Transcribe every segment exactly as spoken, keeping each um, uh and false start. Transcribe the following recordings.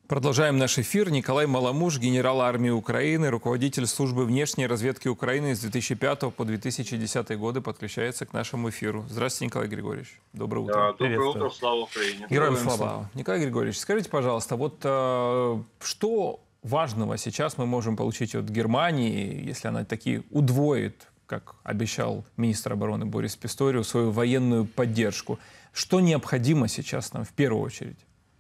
Продолжаем наш эфир. Николай Маламуш, генерал армии Украины, руководитель службы внешней разведки Украины с две тысячи пятого по две тысячи десятый годы, подключается к нашему эфиру. Здравствуйте, Николай Григорьевич. Доброе утро. Да, доброе утро, слава Украине. Героям слава. слава. Николай Григорьевич, скажите, пожалуйста, вот э, что важного сейчас мы можем получить от Германии, если она таки удвоит, как обещал министр обороны Борис Писториус, свою военную поддержку? Что необходимо сейчас нам в первую очередь?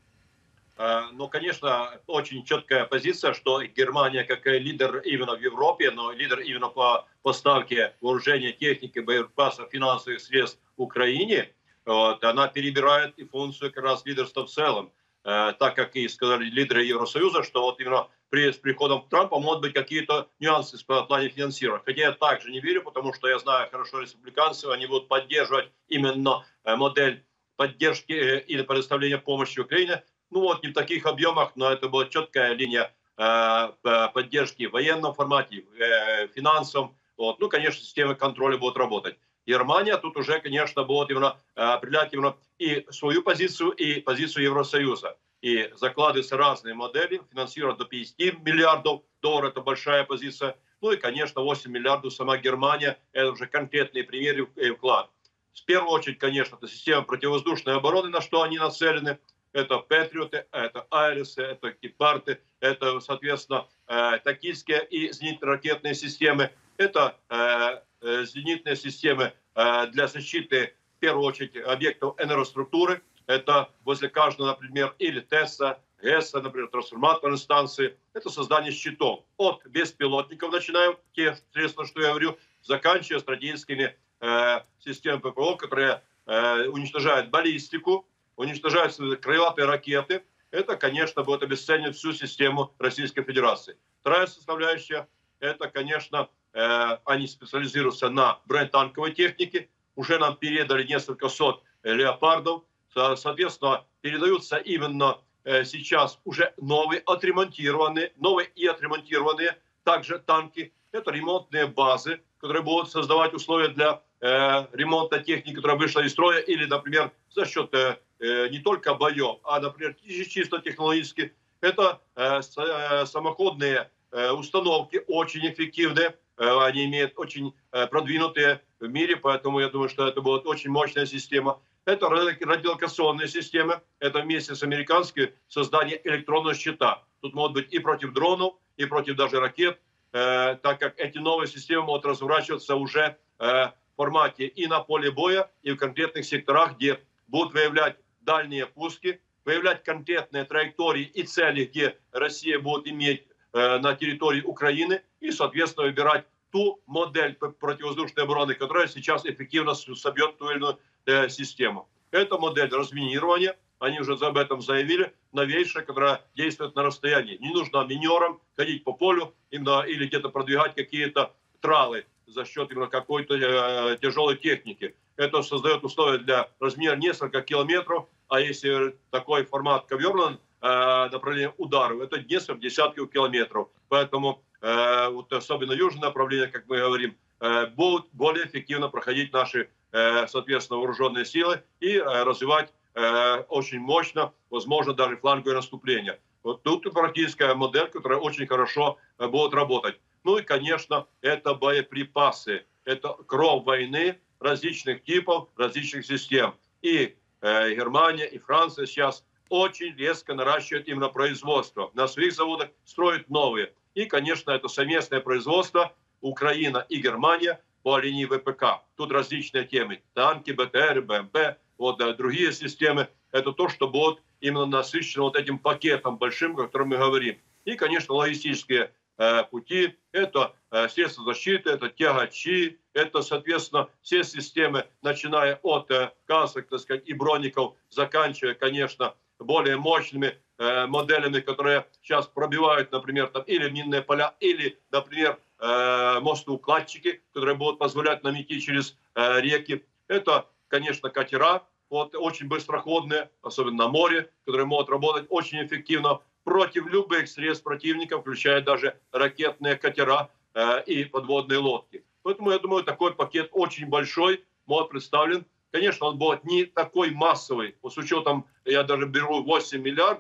Ну, конечно, очень четкая позиция, что Германия как лидер именно в Европе, но лидер именно по поставке вооружения, техники, боеприпасов, финансовых средств Украине, вот, она перебирает и функцию как раз лидерства в целом. Так как и сказали лидеры Евросоюза, что вот именно при, с приходом Трампа могут быть какие-то нюансы в плане финансирования. Хотя я также не верю, потому что я знаю хорошо республиканцев, они будут поддерживать именно модель поддержки или предоставления помощи Украине. Ну вот, не в таких объемах, но это была четкая линия э, поддержки в военном формате, э, финансовом. Вот. Ну, конечно, системы контроля будут работать. Германия тут уже, конечно, будет именно э, определять именно и свою позицию, и позицию Евросоюза. И закладываются разные модели, финансировать до пятидесяти миллиардов долларов, это большая позиция. Ну и, конечно, восемь миллиардов сама Германия, это уже конкретные примеры и вклад. В первую очередь, конечно, это система противовоздушной обороны, на что они нацелены. Это Патриоты, это Айрисы, это Гепарды, это, соответственно, э, тактические и зенитно-ракетные системы. Это э, э, зенитные системы э, для защиты, в первую очередь, объектов энергоструктуры. Это возле каждого, например, или ТЭСа, ГЭСа, например, трансформаторной станции. Это создание щитов. От беспилотников начинаем, те средства, что я говорю, заканчивая стратегическими э, системами ППО, которые э, уничтожают баллистику, уничтожаются крылатые ракеты, это, конечно, будет обесценивать всю систему Российской Федерации. Вторая составляющая, это, конечно, э, они специализируются на бронетанковой технике. Уже нам передали несколько сот леопардов. Соответственно, передаются именно э, сейчас уже новые отремонтированные, новые и отремонтированные также танки. Это ремонтные базы, которые будут создавать условия для э, ремонта техники, которая вышла из строя, или, например, за счет э, не только боев, а, например, чисто технологически. Это э, э, самоходные э, установки, очень эффективные, э, они имеют очень э, продвинутые в мире, поэтому я думаю, что это будет очень мощная система. Это радиолокационные системы, это вместе с американским создание электронного щита. Тут могут быть и против дронов, и против даже ракет, э, так как эти новые системы могут разворачиваться уже э, в формате и на поле боя, и в конкретных секторах, где будут выявлять дальние пуски, выявлять конкретные траектории и цели, где Россия будет иметь э, на территории Украины, и, соответственно, выбирать ту модель противовоздушной обороны, которая сейчас эффективно собьет ту или иную э, систему. Это модель разминирования, они уже об этом заявили, новейшая, которая действует на расстоянии. Не нужно минерам ходить по полю именно, или где-то продвигать какие-то тралы за счет именно какой-то э, тяжелой техники. Это создает условия для размера несколько километров, а если такой формат коверного э, направления ударов, это несколько десятков километров. Поэтому э, вот особенно южное направление, как мы говорим, э, будут более эффективно проходить наши, э, соответственно, вооруженные силы и э, развивать э, очень мощно, возможно, даже фланговое наступление. Вот тут практическая модель, которая очень хорошо э, будет работать. Ну и, конечно, это боеприпасы, это кровь войны различных типов, различных систем. И э, Германия, и Франция сейчас очень резко наращивают именно производство. На своих заводах строят новые. И, конечно, это совместное производство Украина и Германия по линии ВПК. Тут различные темы. Танки, БТР, БМП, вот, да, другие системы. Это то, что будет именно насыщено вот этим пакетом большим, о котором мы говорим. И, конечно, логистические э, пути. Это э, средства защиты, это тягачи, это, соответственно, все системы, начиная от э, касок, так сказать, и броников, заканчивая, конечно, более мощными э, моделями, которые сейчас пробивают, например, там, или минные поля, или, например, э, мостоукладчики, которые будут позволять нам идти через э, реки. Это, конечно, катера, вот, очень быстроходные, особенно на море, которые могут работать очень эффективно против любых средств противника, включая даже ракетные катера э, и подводные лодки. Поэтому, я думаю, такой пакет очень большой, будет представлен. Конечно, он будет не такой массовый, с учетом, я даже беру восемь миллиардов,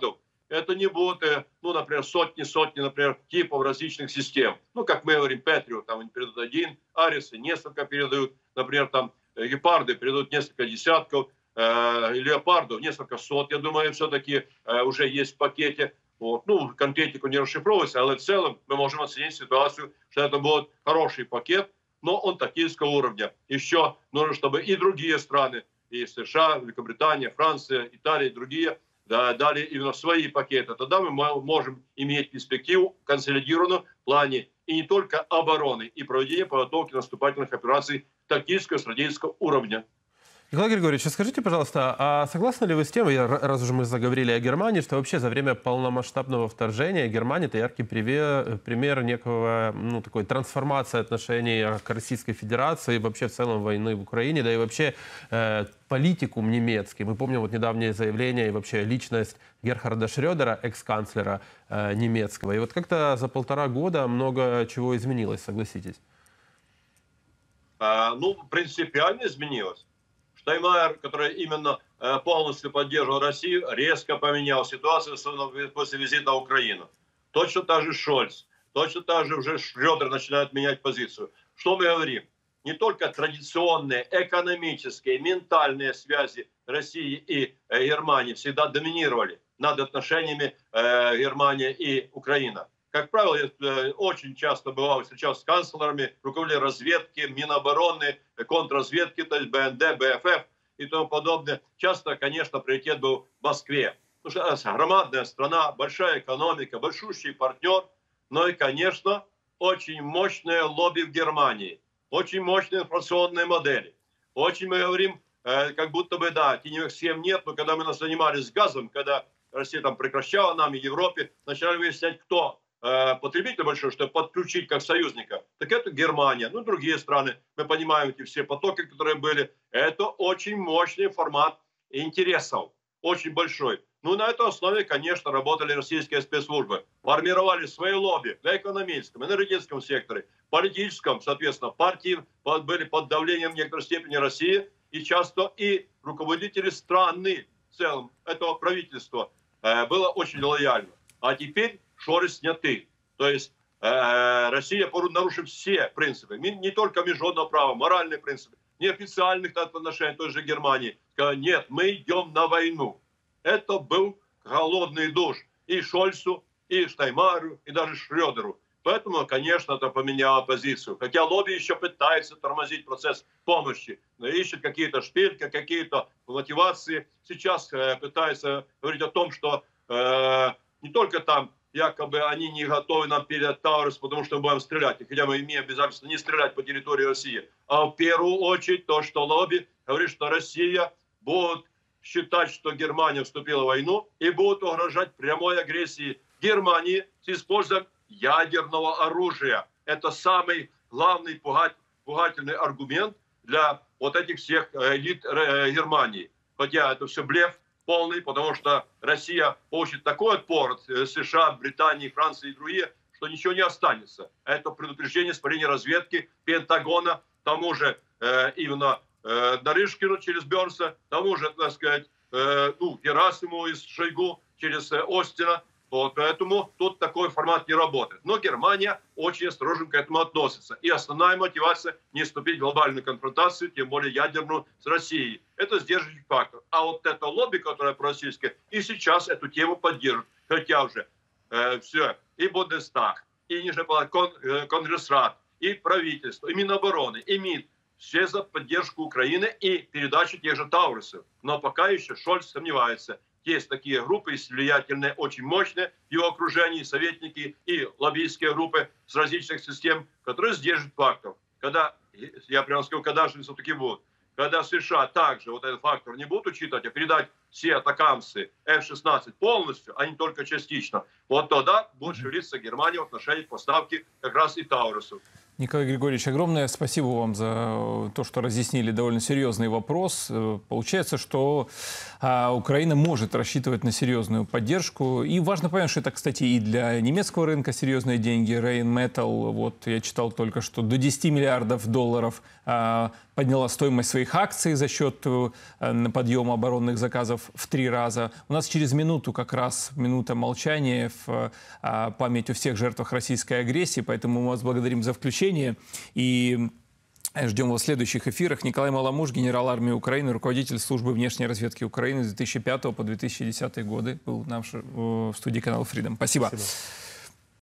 это не будут, ну, например, сотни-сотни, например, типов различных систем. Ну, как мы говорим, Патриот, там они передают один, Арисы несколько передают, например, там Гепарды передают несколько десятков, э, Леопардов несколько сот, я думаю, все-таки э, уже есть в пакете. Вот. Ну, конкретику не расшифровывается, але в целом мы можем оценить ситуацию, что это будет хороший пакет, но он тактического уровня. Еще нужно, чтобы и другие страны, и США, Великобритания, Франция, Италия и другие, да, дали именно свои пакеты. Тогда мы можем иметь перспективу консолидированную в плане и не только обороны, и проведения подготовки наступательных операций тактического, стратегического уровня. Николай Григорьевич, скажите, пожалуйста, а согласны ли вы с тем, раз уже мы заговорили о Германии, что вообще за время полномасштабного вторжения Германия — это яркий пример, пример некого, ну, такой трансформации отношений к Российской Федерации, вообще в целом войны в Украине, да и вообще э, политикум немецкий. Мы помним вот недавнее заявление и вообще личность Герхарда Шрёдера, экс-канцлера э, немецкого. И вот как-то за полтора года много чего изменилось, согласитесь? А, ну, принципиально изменилось. Штайнмайер, который именно э, полностью поддерживал Россию, резко поменял ситуацию, особенно после визита в Украину. Точно так же Шольц, точно так же уже Шрёдер начинает менять позицию. Что мы говорим? Не только традиционные экономические, ментальные связи России и э, Германии всегда доминировали над отношениями э, Германия и Украина. Как правило, я э, очень часто бывал, встречался с канцлерами, руководителями разведки, Минобороны, контрразведки, то есть БНД, БФФ и тому подобное. Часто, конечно, приоритет был в Москве. Потому что громадная страна, большая экономика, большущий партнер, но и, конечно, очень мощное лобби в Германии, очень мощные информационные модели. Очень мы говорим, э, как будто бы, да, теневых схем нет, но когда мы нас занимались газом, когда Россия там прекращала нам и Европе, начали выяснять, кто потребитель большой, чтобы подключить как союзника, так это Германия, ну другие страны. Мы понимаем эти все потоки, которые были. Это очень мощный формат интересов, очень большой. Ну на этой основе, конечно, работали российские спецслужбы, формировали свои лобби на экономическом, энергетическом секторе, политическом, соответственно, партии были под давлением в некоторой степени России, и часто и руководители страны в целом этого правительства было очень лояльно. А теперь шоры сняты. То есть э, Россия, нарушив все принципы, не только международного права, моральные принципы, неофициальных отношений той же Германии, сказала, нет, мы идем на войну. Это был голодный душ и Шольцу, и Штайнмайеру, и даже Шрёдеру. Поэтому, конечно, это поменяло позицию. Хотя лобби еще пытается тормозить процесс помощи, но ищет какие-то шпильки, какие-то мотивации. Сейчас э, пытается говорить о том, что э, не только там якобы они не готовы нам передать Таурус, потому что мы будем стрелять. И хотя мы имеем обязательство не стрелять по территории России. А в первую очередь то, что лобби говорит, что Россия будет считать, что Германия вступила в войну и будет угрожать прямой агрессии Германии с использованием ядерного оружия. Это самый главный пугательный аргумент для вот этих всех элит Германии. Хотя это все блеф полный, потому что Россия получит такой отпор от США, Британии, Франции и другие, что ничего не останется. Это предупреждение спаления разведки, Пентагона, тому же э, именно э, Нарышкину через Бернса, тому же, так сказать, э, ну, Герасимову из Шойгу через э, Остина. Вот, поэтому тут такой формат не работает. Но Германия очень осторожно к этому относится. И основная мотивация не вступить в глобальную конфронтацию, тем более ядерную, с Россией. Это сдерживающий фактор. А вот это лобби, которое пророссийское, и сейчас эту тему поддерживает. Хотя уже э, все, и Бундестаг, и ниже кон, э, Конгрессрат, и правительство, и Минобороны, и МИД. Все за поддержку Украины и передачу тех же Таурусов. Но пока еще Шольц сомневается. Есть такие группы, есть влиятельные, очень мощные в его окружении, советники и лоббистские группы с различных систем, которые сдерживают фактор. Когда, я прямо скажу, когда же все-таки будут, когда США также вот этот фактор не будут учитывать, а передать все атакамсы эф шестнадцать полностью, а не только частично, вот тогда будет шевелиться Германия в отношении поставки как раз и Таурусов. Николай Григорьевич, огромное спасибо вам за то, что разъяснили довольно серьезный вопрос. Получается, что а, Украина может рассчитывать на серьезную поддержку. И важно понять, что это, кстати, и для немецкого рынка серьезные деньги. Rheinmetall, вот я читал только что, до десяти миллиардов долларов а, подняла стоимость своих акций за счет а, подъема оборонных заказов в три раза. У нас через минуту как раз минута молчания в а, память о всех жертвах российской агрессии, поэтому мы вас благодарим за включение. И ждем вас в следующих эфирах. Николай Маламуш, генерал армии Украины, руководитель службы внешней разведки Украины с две тысячи пятого по две тысячи десятый годы, был наш в студии канала Freedom. Спасибо. Спасибо.